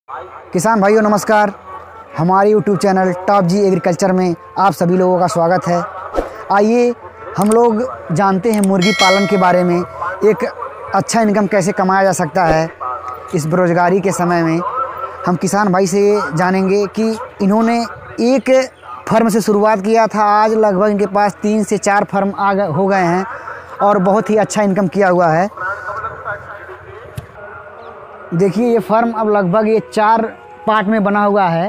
किसान भाइयों नमस्कार। हमारे YouTube channel top G agriculture में आप सभी लोगों का स्वागत है। आइए हम लोग जानते हैं मुर्गी पालन के बारे में, एक अच्छा इनकम कैसे कमाया जा सकता है इस बेरोज़गारी के समय में। हम किसान भाई से जानेंगे कि इन्होंने एक फर्म से शुरुआत किया था, आज लगभग इनके पास 3 से 4 फर्म हो गए हैं और बहुत ही अच्छा इनकम किया हुआ है। देखिए ये फार्म अब लगभग ये 4 पार्ट में बना हुआ है।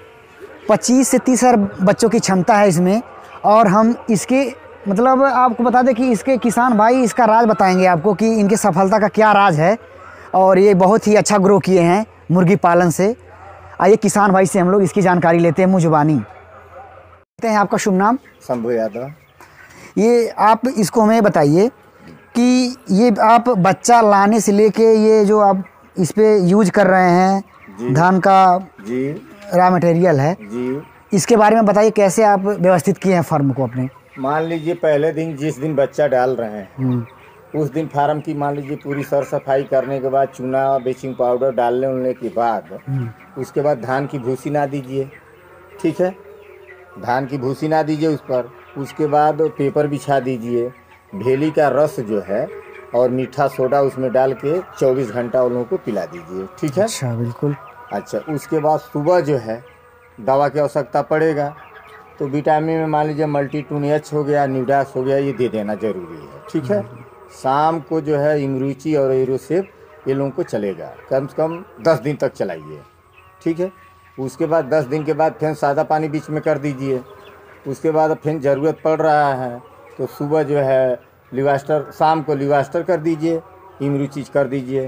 25 से 30 हज़ार बच्चों की क्षमता है इसमें। और हम इसके मतलब आपको बता दें कि इसके किसान भाई इसका राज बताएंगे आपको कि इनकी सफलता का क्या राज है। और ये बहुत ही अच्छा ग्रो किए हैं मुर्गी पालन से। आइए किसान भाई से हम लोग इसकी जानकारी लेते हैं मुंहजुबानी। कहते हैं आपका शुभ नाम? शंभू यादव। ये आप इसको हमें बताइए कि ये आप बच्चा लाने से लेके ये जो आप इस पे यूज कर रहे हैं धान का जी रॉ मटेरियल है जी, इसके बारे में बताइए, कैसे आप व्यवस्थित किए हैं फार्म को अपने? मान लीजिए पहले दिन जिस दिन बच्चा डाल रहे हैं उस दिन फार्म की मान लीजिए पूरी सर सफाई करने के बाद चूना ब्लीचिंग पाउडर डालने के बाद उसके बाद धान की भूसी ना दीजिए, ठीक है, धान की भूसी ना दीजिए उस पर। उसके बाद पेपर बिछा दीजिए, भेली का रस जो है और मीठा सोडा उसमें डाल के 24 घंटा उन लोगों को पिला दीजिए, ठीक है। अच्छा, बिल्कुल। अच्छा, उसके बाद सुबह जो है दवा की आवश्यकता पड़ेगा तो विटामिन में मान लीजिए मल्टी-2 हो गया, न्यूडास हो गया, ये दे देना जरूरी है, ठीक है। शाम को जो है इमरूची और एरोसेप ये लोगों को चलेगा, कम से कम 10 दिन तक चलाइए, ठीक है। उसके बाद 10 दिन के बाद फिर सादा पानी बीच में कर दीजिए। उसके बाद फिर ज़रूरत पड़ रहा है तो सुबह जो है लिवास्टर, शाम को लिवास्टर कर दीजिए, इमरूची कर दीजिए।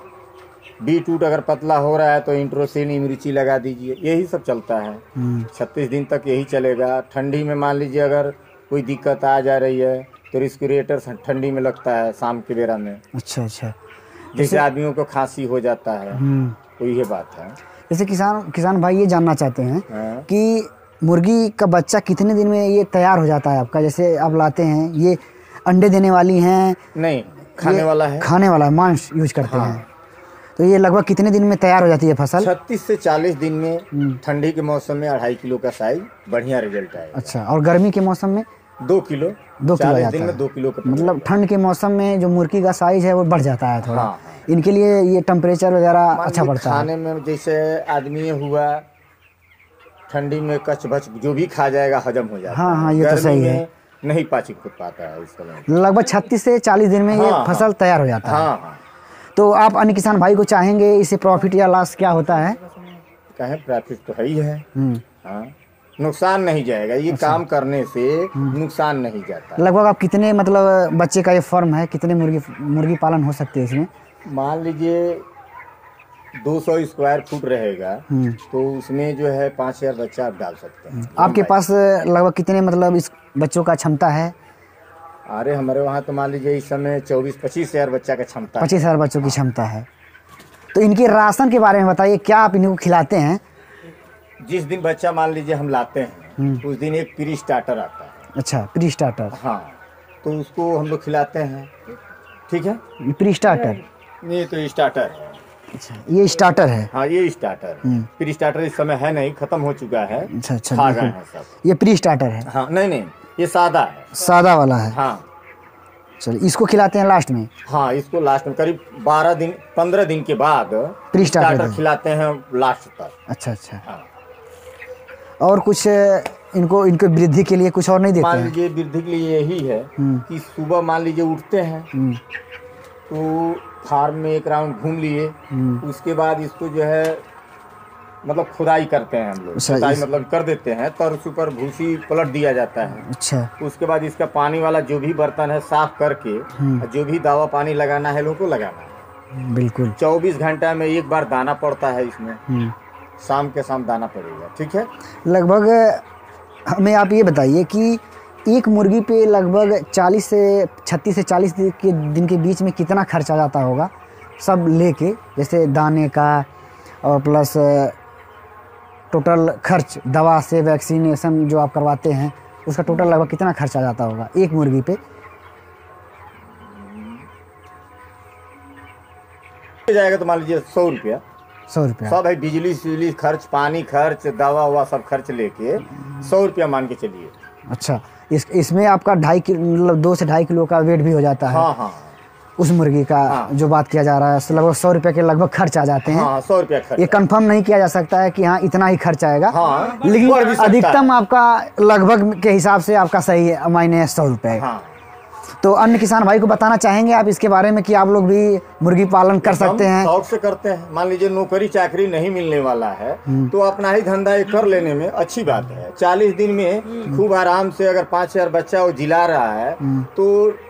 बीट अगर पतला हो रहा है तो इंट्रोसिन इमरूची लगा दीजिए। यही सब चलता है 36 दिन तक यही चलेगा। ठंडी में मान लीजिए अगर कोई दिक्कत आ जा रही है तो रेस्पिरेटर ठंडी में लगता है शाम के बेरा में। अच्छा। जैसे आदमियों को खांसी हो जाता है तो ये बात है। जैसे किसान भाई ये जानना चाहते हैं कि मुर्गी का बच्चा कितने दिन में ये तैयार हो जाता है आपका? जैसे आप लाते हैं, ये अंडे देने वाली हैं? नहीं, खाने वाला है। खाने वाला है, मांस यूज करते हैं। तो ये लगभग कितने दिन में तैयार हो जाती है फसल? 36 से 40 दिन में। ठंडी के मौसम में 2.5 किलो का साइज बढ़िया रिजल्ट आएगा। अच्छा, और गर्मी के मौसम में 2 किलो। 40 दिन में 2 किलो का, मतलब ठंड के मौसम में जो मुर्गी का साइज है वो बढ़ जाता है थोड़ा। हाँ। इनके लिए ये टेम्परेचर वगैरह अच्छा पड़ता है खाने में। जैसे आदमी हुआ ठंडी में कच भच जो भी खा जाएगा हजम हो जाता है। हाँ, ये तो सही है। नहीं पाचक हो पाता है इस समय। लगभग 36 से 40 दिन में ये फसल तैयार हो जाता है। हाँ। तो आप अन्य किसान भाई को चाहेंगे इससे प्रॉफिट या लॉस क्या होता है? कहें प्रॉफिट तो है ही है। हाँ, नुकसान नहीं जाएगा ये। अच्छा। काम करने से नुकसान नहीं जाता। लगभग आप कितने मतलब बच्चे का ये फर्म है, कितने मुर्गी पालन हो सकते हैं इसमें? मान लीजिए 200 स्क्वायर फुट रहेगा तो उसमें जो है 5000 बच्चा आप डाल सकते हैं। आपके पास लगभग कितने मतलब इस बच्चों का क्षमता है? अरे हमारे वहाँ तो मान लीजिए इस समय 24-25 हज़ार बच्चा का क्षमता। 25 हज़ार बच्चों की क्षमता है। तो इनके राशन के बारे में बताइए, क्या आप इनको खिलाते हैं? जिस दिन बच्चा मान लीजिए हम लाते हैं उस दिन एक प्री स्टार्टर आता है। अच्छा, प्री स्टार्टर। हाँ, तो उसको हम लोग खिलाते हैं, ठीक है। Pre starter? ये तो स्टार्टर है। अच्छा, ये स्टार्टर है। हाँ, ये स्टार्टर। प्री स्टार्टर इस समय है नहीं, खत्म हो चुका है। अच्छा, खा गए हैं सब। ये प्री स्टार्टर है? हाँ, नहीं, ये सादा है। सादा वाला है। हाँ, चलिए, इसको खिलाते हैं लास्ट में? हाँ, इसको लास्ट में करीब 15 दिन के बाद प्री स्टार्टर खिलाते हैं लास्ट तक। अच्छा। हाँ। और कुछ इनको वृद्धि के लिए कुछ और नहीं देते हैं? मान लीजिए वृद्धि के लिए यही है कि सुबह मान लीजिए उठते हैं तो फार्म में एक राउंड घूम लिए। उसके बाद इसको जो है मतलब खुदाई करते हैं हम लोग। खुदाई मतलब कर देते हैं तो उस ऊपर भूसी पलट दिया जाता है। अच्छा। उसके बाद इसका पानी वाला जो भी बर्तन है साफ करके जो भी दवा पानी लगाना है लोगों को लगाना है। बिल्कुल। 24 घंटा में एक बार दाना पड़ता है इसमें। शाम के शाम दाना पड़ेगा, ठीक है। लगभग हमें आप ये बताइए कि एक मुर्गी पे लगभग 36 से 40 दिन के बीच में कितना खर्च आ जाता होगा सब लेके, जैसे दाने का और प्लस टोटल खर्च दवा से वैक्सीनेशन जो आप करवाते हैं उसका टोटल लगभग कितना खर्च आ जाता होगा एक मुर्गी पे? जाएगा तो मान लीजिए 100 रुपया। 100 रुपया। सब है, बिजली खर्च, पानी खर्च, दवा ववा सब खर्च लेके 100 रुपया मान के चलिए। अच्छा, इसमें आपका 2.5 किलो, मतलब 2 से 2.5 किलो का वेट भी हो जाता है। हाँ हाँ, उस मुर्गी का जो बात किया जा रहा है, लगभग 100 रुपये के लगभग खर्च आ जाते हैं। हाँ, 100 रुपया खर्च। ये कंफर्म नहीं किया जा सकता है कि हाँ इतना ही खर्च आएगा। हाँ, लेकिन बढ़ भी सकता अधिकतम है। आपका लगभग के हिसाब से आपका सही मायने है 100 रुपये। हाँ। तो अन्य किसान भाई को बताना चाहेंगे आप इसके बारे में कि आप लोग भी मुर्गी पालन कर सकते हैं? शौक से करते हैं। मान लीजिए नौकरी चाकरी नहीं मिलने वाला है तो अपना ही धंधा ये कर लेने में अच्छी बात है। 40 दिन में खूब आराम से अगर 5000 बच्चा वो जिला रहा है तो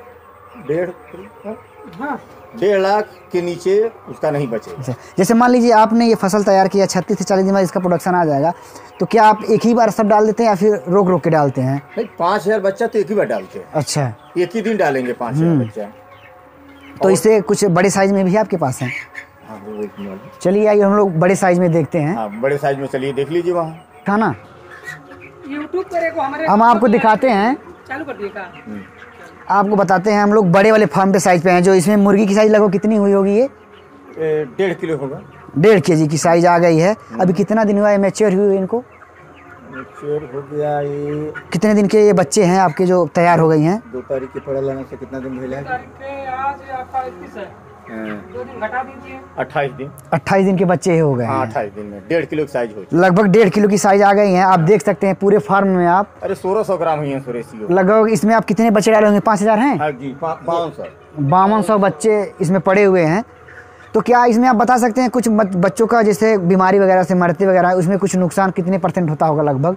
1.5 लाख के नीचे उसका नहीं बचेगा। जैसे मान लीजिए आपने ये फसल तैयार किया, 36 से 40 दिन बाद इसका प्रोडक्शन आ जाएगा, तो क्या आप एक ही बार सब डाल देते हैं या फिर रोक रोक के डालते हैं? नहीं, 5000 बच्चा तो एक ही बार डालते हैं। अच्छा, एक ही दिन डालेंगे 5000 बच्चा। तो इससे कुछ बड़े साइज में भी आपके पास है? हाँ, वो एक मिनट। चलिए आइए हम लोग बड़े साइज में देखते हैं। हाँ, बड़े साइज में चलिए, देख लीजिए वहाँ खाना यूट्यूब पर हमारे हम आपको दिखाते हैं, चालू कर दिएगा। आपको बताते हैं। हम लोग बड़े वाले फार्म पे साइज पे हैं, जो इसमें मुर्गी की साइज लगभग कितनी हुई होगी? ये 1.5 किलो होगा। 1.5 kg की साइज आ गई है। अभी कितना दिन हुआ है मैच्योर हुए इनको? मैच्योर हो गया ये। कितने दिन के ये बच्चे हैं आपके जो तैयार हो गई हैं? 2 तारीख के पड़ा लाने से कितना दिन मिला है? आज आपका 21 है, 2 दिन घटा दीजिए। 28 दिन। 28 दिन के बच्चे हो गए हाँ, हैं। 28 दिन में 1.5 किलो की साइज हो चुकी। लगभग 1.5 किलो की साइज आ गई हैं। आप देख सकते हैं पूरे फार्म में आप अरे 1600 ग्राम हुई है सुरेशियो। लगभग। इसमें आप कितने बच्चे डाले होंगे? 5000 हैं। हाँ जी, 500। 5200 बच्चे इसमें पड़े हुए हैं। तो क्या इसमें आप बता सकते हैं कुछ बच्चों का जैसे बीमारी वगैरह से मरते वगैरह, उसमें कुछ नुकसान कितने % होता होगा? लगभग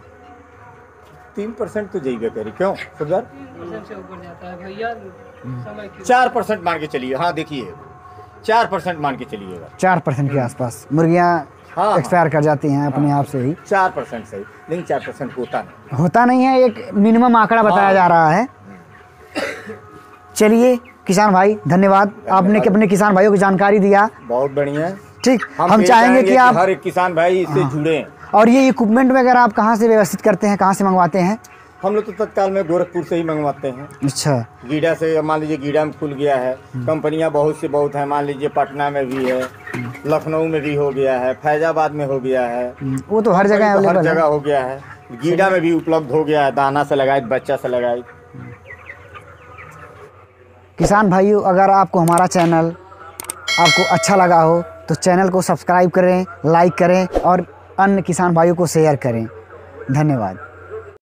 3% तो जाइए करी। क्यों सरदार? 3% से ऊपर जाता है भैया, समय की 4% मान के चलिए। हाँ देखिए, 4% मान के चलिएगा। 4% के आसपास मुर्गियाँ हाँ, एक्सपायर कर जाती हैं अपने आप से ही। 4% सही, लेकिन 4% होता नहीं है, एक मिनिमम आंकड़ा बताया जा रहा है। चलिए किसान भाई, धन्यवाद। आपने अपने किसान भाइयों को जानकारी दिया, बहुत बढ़िया। ठीक। हम ये चाहेंगे कि आप हर एक किसान भाई इससे जुड़े। और ये इक्विपमेंट वगैरह आप कहाँ से व्यवस्थित करते हैं, कहाँ से मंगवाते हैं? हम लोग तो तत्काल में गोरखपुर से ही मंगवाते हैं। अच्छा, गीडा से। मान लीजिए गीडा में खुल गया है, कंपनियां बहुत से बहुत है। मान लीजिए पटना में भी है, लखनऊ में भी हो गया है, फैजाबाद में हो गया है। वो तो हर जगह हर अवेलेबल जगह है। हो गया है। गीडा में भी उपलब्ध हो गया है, दाना से लगाए, बच्चा से लगाए। किसान भाइयों, अगर आपको हमारा चैनल आपको अच्छा लगा हो तो चैनल को सब्सक्राइब करें, लाइक करें और अन्य किसान भाइयों को शेयर करें। धन्यवाद।